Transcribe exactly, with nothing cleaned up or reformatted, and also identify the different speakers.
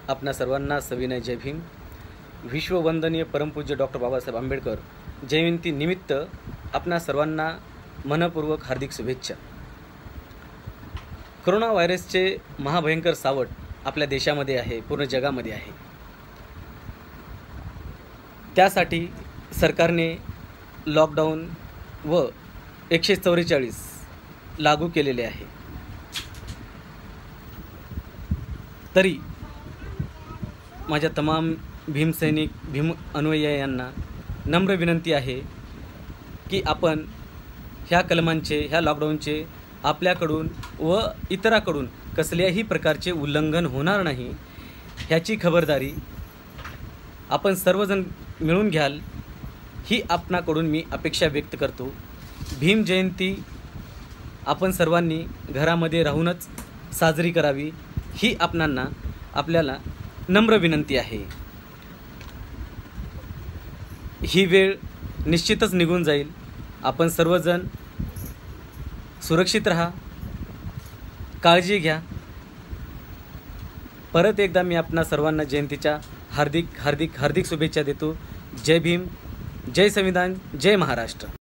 Speaker 1: आपणा सर्वांना सविनय जय भीम। विश्ववंदनीय परमपूज्य डॉक्टर बाबासाहेब आंबेडकर जयंती निमित्त आपणा सर्वांना मनपूर्वक हार्दिक शुभेच्छा। कोरोना व्हायरसचे महाभयंकर सावट आपल्या देशामध्ये आहे, पूर्ण जगामध्ये आहे। त्यासाठी सरकारने लॉकडाऊन व एकशे चौवेचाळीस लागू केलेले आहे। तरी माझ्या तमाम भीमसैनिक भीम अनुयायांना नम्र विनंती आहे की आपण ह्या कलमांचे ह्या लॉकडाऊनचे आपल्याकडून व इतराकडून कसल्याही प्रकारचे उल्लंघन होणार नाही ह्याची खबरदारी आपण सर्वजण मिळून घ्याल ही आपणाकडून मी अपेक्षा व्यक्त करतो। भीम जयंती आपण सर्वांनी घरामध्ये राहूनच साजरी करावी ही आपणांना आपल्याला नम्र विनंती आहे। ही वेळ निश्चितच निघून जाईल। आपण सर्वजण सुरक्षित राहा, काळजी घ्या। परत एकदा मी आपणा सर्वांना जयंतीच्या हार्दिक हार्दिक हार्दिक शुभेच्छा देतो। जय भीम, जय संविधान, जय महाराष्ट्र।